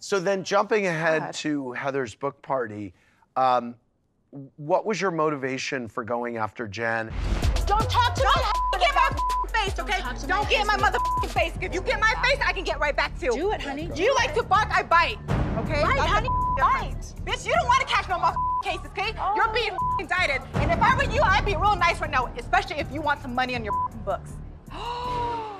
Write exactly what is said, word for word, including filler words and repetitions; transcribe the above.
So then jumping ahead God. to Heather's book party, um, what was your motivation for going after Jen? Don't talk to Don't me. get my face, okay? Don't, Don't get in my motherfucking face. If you get my face, I can get right back to you. Do it, honey. Do you like to bark? I bite. Okay? Bite, That's honey. the Bite. Bitch, you don't want to catch no motherfucking cases, okay? Oh. You're being indicted. And if I were you, I'd be real nice right now, especially if you want some money on your books.